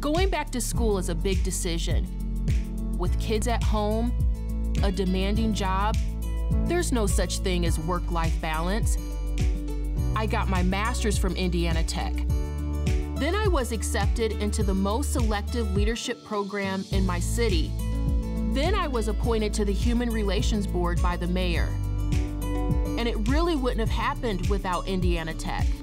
Going back to school is a big decision. With kids at home, a demanding job, there's no such thing as work-life balance. I got my master's from Indiana Tech. Then I was accepted into the most selective leadership program in my city. Then I was appointed to the Human Relations Board by the mayor. And it really wouldn't have happened without Indiana Tech.